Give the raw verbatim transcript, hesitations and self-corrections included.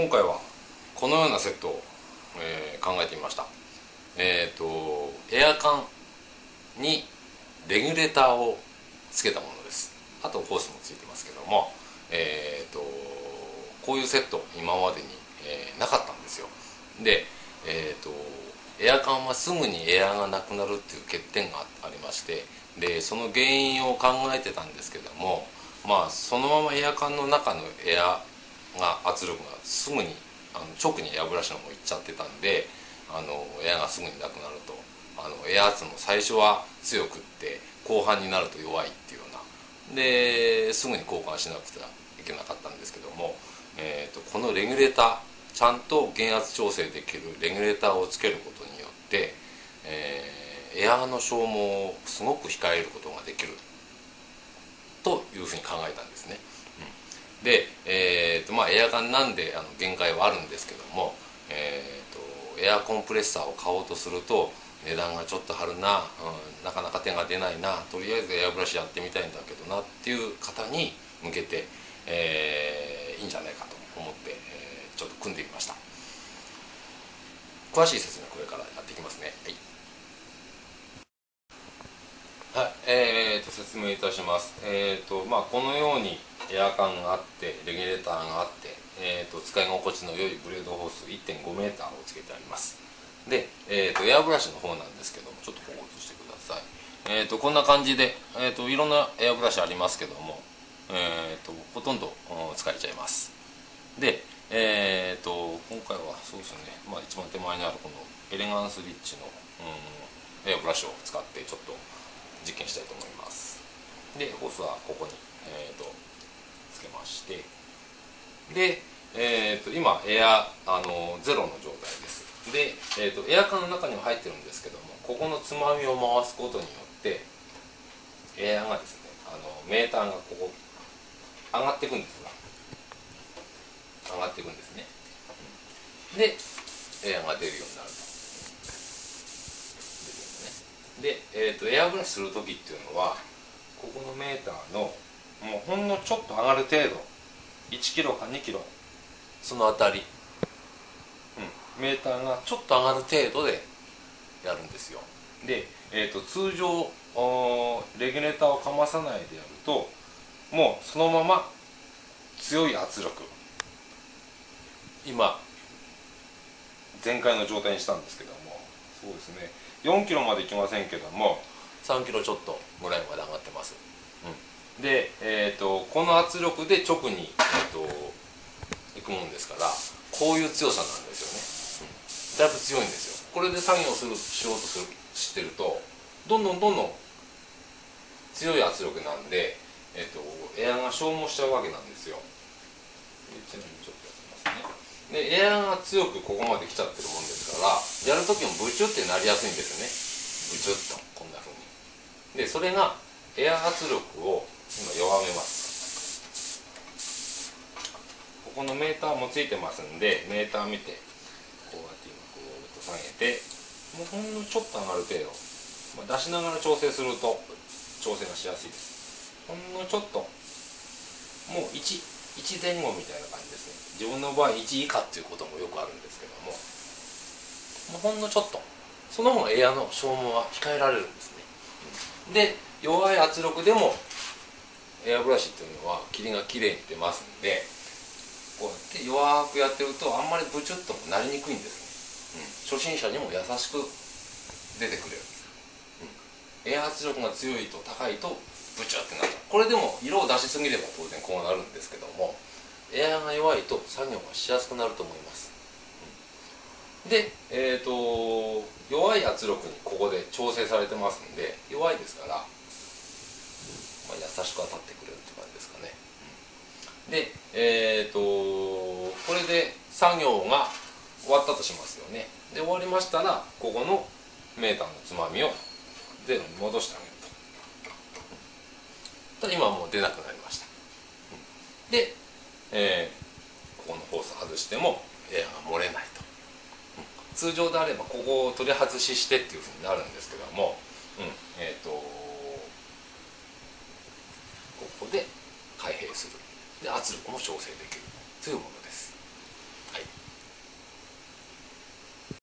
今回はこのようなセットを、えー考えてみました。えっ、とエアカンにレギュレーターをつけたものです。あとホースもついてますけども、えっ、とこういうセット今までに、えーなかったんですよ。で、えっ、とエアカンはすぐにエアがなくなるっていう欠点がありまして、でその原因を考えてたんですけども、まあそのままエアカンの中のエアが圧力がすぐにあの直にエアブラシの方行っちゃってたんで、あのエアがすぐになくなると、あのエア圧も最初は強くって後半になると弱いっていうようなですぐに交換しなくてはいけなかったんですけども、えー、とこのレギュレーター、ちゃんと減圧調整できるレギュレーターをつけることによって、えーエアの消耗をすごく控えることができるというふうに考えたんですね。うん、で、えーとまあ、エアカンなんであの限界はあるんですけども、えーとエアコンプレッサーを買おうとすると値段がちょっと張るな、うん、なかなか手が出ないな、とりあえずエアブラシやってみたいんだけどなっていう方に向けて、えーいいんじゃないかと思って、えーちょっと組んでみました。詳しい説明これからやっていきますね。はい、はい、えーと説明いたします。えーとまあ、このようにエアカンがあってレギュレーターがあって、えーと使い心地の良いブレードホース いってんごメーターをつけてあります。で、えーとエアブラシの方なんですけども、ちょっとここ映してください。えーとこんな感じで、えーといろんなエアブラシありますけども、えーとほとんど使えちゃいます。で、えーと今回はそうですね、まあ、一番手前にあるこのエレガンスリッチの、うん、エアブラシを使ってちょっと実験したいと思います。でホースはここに、えー、とつけまして、で、えー、と今エアあのゼロの状態です。で、えー、とエアカンの中には入ってるんですけども、ここのつまみを回すことによってエアがですね、あのメーターがここ上がっていくんですが上がっていくんですね。でエアが出るようになると。で、えー、とエアブラシする時っていうのはここのメーターのもうほんのちょっと上がる程度、いちキロかにキロそのあたり、うん、メーターがちょっと上がる程度でやるんですよ。で、えー、と通常レギュレーターをかまさないでやるともうそのまま強い圧力、今全開の状態にしたんですけども、そうですね、よんキロまでいきませんけどもさんキロちょっとぐらいまで上がってます。うん、で、えー、とこの圧力で直に、えー、といくもんですから、こういう強さなんですよね。うん、だいぶ強いんですよ。これで作業するしようとするしてるとどんどんどんどん強い圧力なんで、えー、とエアが消耗しちゃうわけなんですよ。ちなみにちょっとやってますね。でエアが強くここまで来ちゃってるもんですから、やるときもブチュってなりやすいんですよね。ブチュッとこんな風に。でそれがエア圧力を今弱めます。ここのメーターもついてますんで、メーター見てこうやって今こうと下げて、もうほんのちょっと上がる程度、まあ、出しながら調整すると調整がしやすいです。ほんのちょっと、もういち、いち前後みたいな感じですね。自分の場合いち以下っていうこともよくあるんですけども、もうほんのちょっと、その方がエアの消耗は控えられるんですね。で弱い圧力でもエアブラシっていうのは霧がきれいに出ますんで、こうやって弱くやってるとあんまりブチュッともなりにくいんですね。うん、初心者にも優しく出てくれる。うん、エア圧力が強いと高いとブチュってなっちゃう。これでも色を出しすぎれば当然こうなるんですけども、エアが弱いと作業がしやすくなると思います。うん、で、えーと弱い圧力にここで調整されてますんで、弱いですから、まあ、優しく当たってくれるって感じですかね。うん、で、えーとこれで作業が終わったとしますよね。で終わりましたらここのメーターのつまみをゼロに戻してあげると。今はもう出なくなりました。で、えー、ここのホース外してもエアが漏れないと。通常であればここを取り外ししてっていうふうになるんですけども、うん、えーとここで開閉する。で圧力も調整できるというものです。